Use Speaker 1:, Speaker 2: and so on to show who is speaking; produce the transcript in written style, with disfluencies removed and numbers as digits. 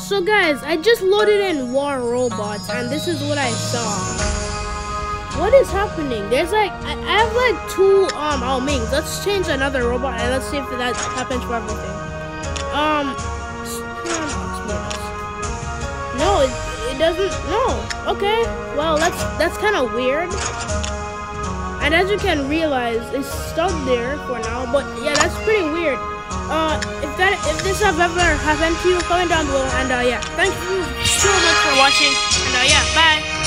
Speaker 1: So guys, I just loaded in War Robots and this is what I saw. What is happening? There's like, I have like two Ao Mings. Let's change another robot and let's see if that happens for everything. No, it doesn't, no. Okay, well that's kind of weird. And as you can realize, it's stuck there for now, but yeah, that's pretty weird. If this have ever happened to you, comment down below, and yeah, thank you so much for watching, and yeah, bye.